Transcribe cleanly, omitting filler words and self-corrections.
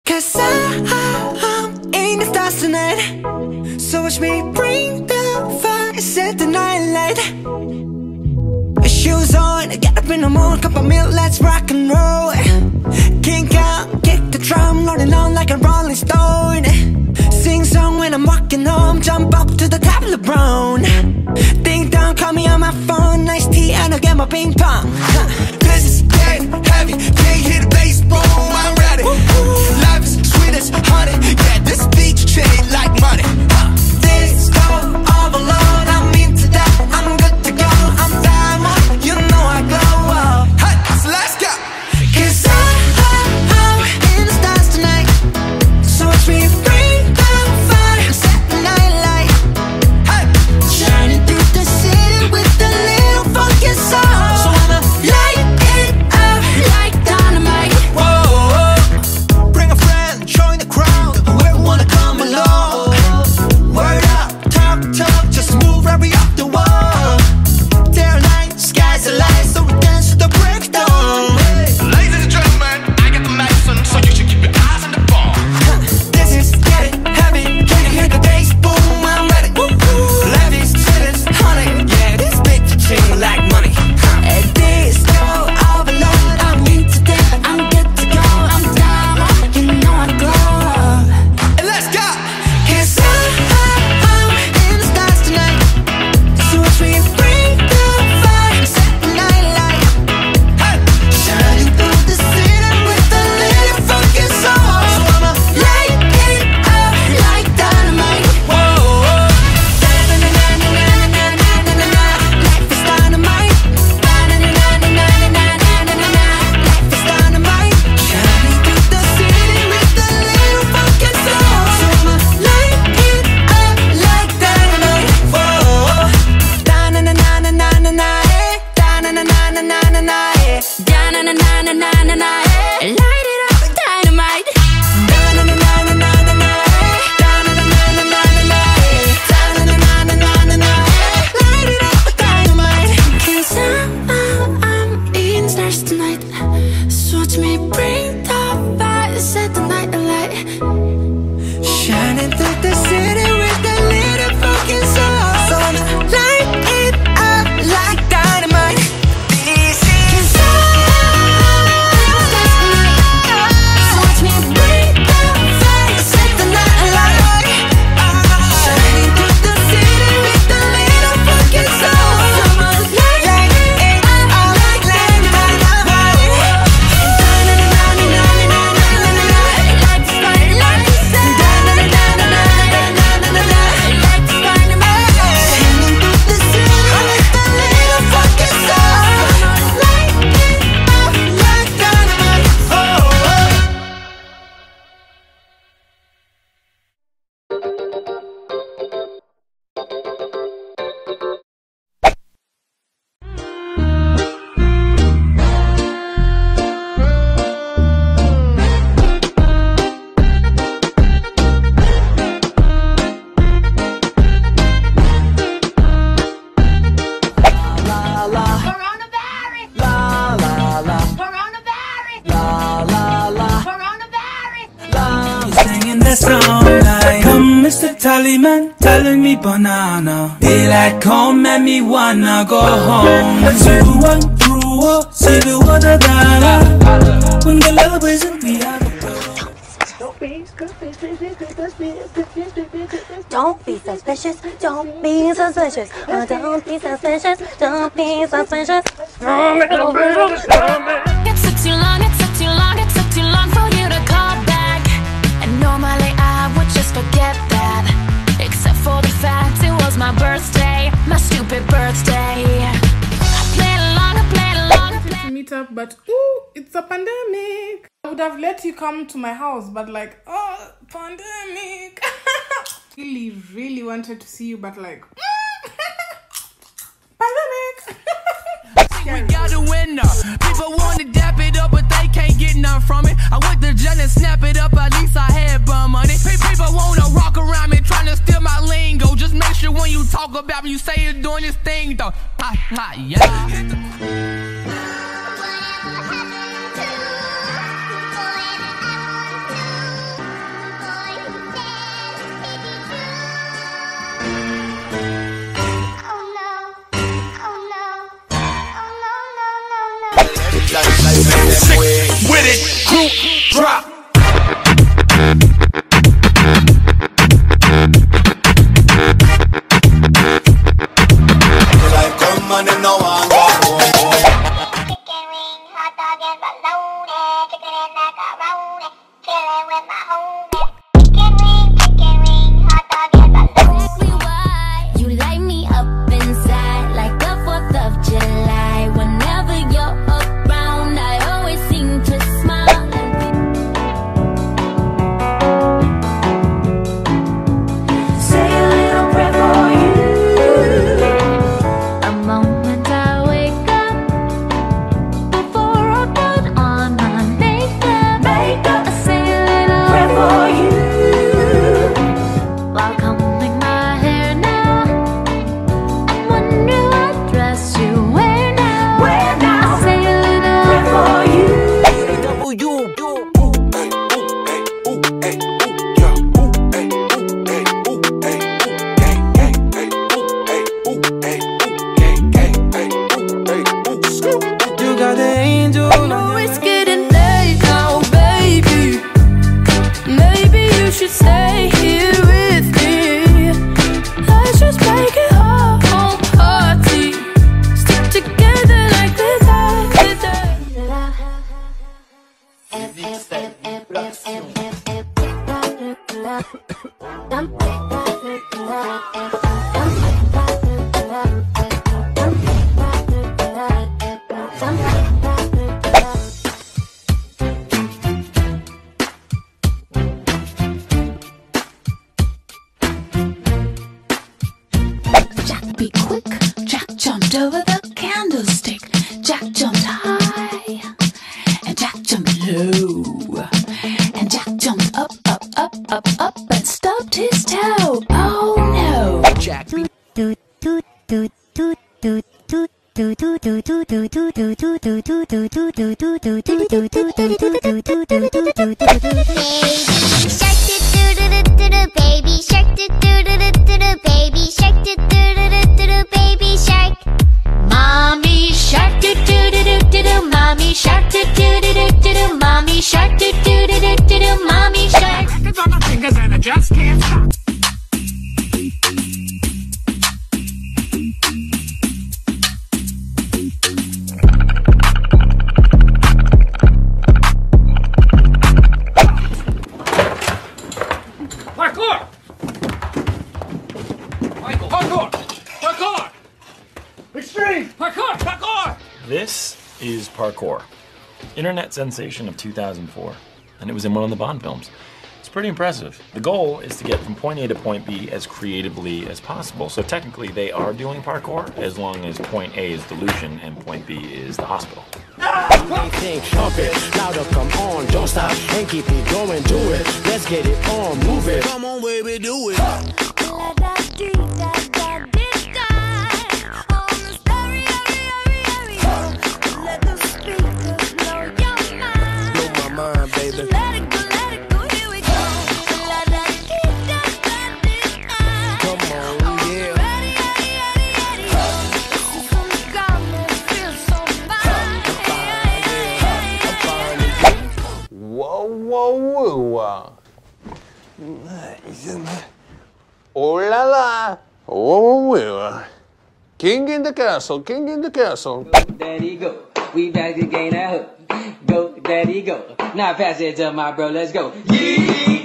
'Cause I'm in the stars tonight. So watch me bring the fire, set the night light. Shoes on, get up in the morning, cup of milk, let's rock and roll. Kink out, kick the drum, rolling on like a rolling stone. Sing song when I'm walking home, jump up to the top of the brown. Ding dong, call me on my phone, nice tea and I'll get my ping pong. This is getting heavy, can't hear the bass, boom, I'm ready. Life is sweet as honey, yeah, this beat chain like money. This go overload, I'm into that, I'm good to go, I'm diamond, you know I glow. Hey, so let's go. 'Cause I'm in the stars tonight. So watch me bring the fire, set the night light. Hey, shining through the city with a little funky soul. So I'ma light it up like dynamite. Whoa, bring a friend, join the crowd, whoever wanna come along. Word up, talk, just move right up the wall. Daylight, sky's the light, so we dance to the breakdown. Ladies and gentlemen, I got the medicine, so you should keep your eyes on the ball. This is getting heavy, can you hear the bass? Boom, I'm ready. Life is sweet as honey, yeah, this big chain like money. This go overload, I'm into that, I'm good to go, I'm down, you know I glow. And let's go. 'Cause I'm in the stars tonight. So watch me bring the fire, set the night light. Hey, shining through the city with a little funky soul. So I'ma light it up like dynamite. Whoa, na-na-na-na-na-na-na-na-na-na. Life is dynamite. Na-na-na-na-na-na-na-na-na-na. Life is dynamite. Shining through the city with a little funky soul. So I'ma light it up like dynamite. Whoa, da-na-na-na-na-na-na-na, eh. Da-na-na-na-na-na-na-na, eh. Da-na-na-na-na-na-na, eh. Light it up like dynamite. Da-na-na-na-na-na-na, eh. Da-na-na-na-na-na-na, eh. Da-na-na-na-na-na-na, eh. Light it up like dynamite. 'Cause I'm in the stars tonight. So watch me bring the fire, set the night alight. Shining through the city with a little fucking soul. So I'ma light it up like dynamite. This is so watch me bring the fire, set the night alight. Shining through the city with a little fucking soul. So I'ma light it up like dynamite. Singing that song like, come Mr. Tallyman, telling me banana. Daylight come and me wanna go home. See the one through, see the water dollar. When the love isn't we are. Don't be suspicious, don't be suspicious, oh, don't be suspicious, don't be suspicious. It took too long, it took too long, it took too long for you to call back. And normally I would just forget that, except for the fact it was my birthday, my stupid birthday. I played along, I played along, I played. Meet up, but ooh, it's a pandemic. I would have let you come to my house, but like, oh, pandemic. Really wanted to see you, but like, pandemic. We got a winner. People want to dap it up, but they can't get none from it. I went to jail and snap it up, at least I had bum money. People wanna rock around me, trying to steal my lingo. Just make sure when you talk about me, you say you're doing this thing though. Ha ha, yeah. Group drop. Like come on and no one go home. Chicken wing, hot dog and bologna, chicken and macaroni, chilling with my homies. Chicken wing, hot dog and bologna. Ask me why you light me up inside like the 4th of July. Whenever you're around, I always seem to smile. Say a little prayer for you. A moment I wake up before I put on my makeup. I say a little Prayer for you. while combing my hair now. I wonder what dress you wear now. Wear now. I say a little Prayer for you. You got the angel. Oh, it's getting late now, baby. Maybe you should stay here with me. Let's just make it a whole party. Stick together like this. Jack, be quick. Jack jumped over the candlestick. Jack jumped high. And Jack jumped low. And Jack jumped up, up, up, up, up, and stubbed his toe. Oh no. Shark do do do do do do, baby shark do do do do do do, baby shark do do do do do do, baby shark. Mommy shark do do do do do do. Mommy shark do do do do do do. Mommy shark do do do do do do. Mommy shark. It's on my fingers and I just can't stop. Parkour! Michael, parkour! Parkour! Extreme! Parkour! Parkour! This is Parkour, internet sensation of 2004, and it was in one of the Bond films. It's pretty impressive. The goal is to get from point A to point B as creatively as possible, so technically they are doing parkour as long as point A is delusion and point B is the hospital. Pump it, louder, come on, don't stop and keep it going, do it. Let's get it on, move it. Come on, baby, do it. Blow my mind, baby. Come on, yeah. Whoa, whoa, whoa. Oh la la. Oh, whoa. King in the castle, king in the castle. Daddy go. We back to gain that hook. Go, daddy, go. Now pass it to my bro, let's go. Yeah.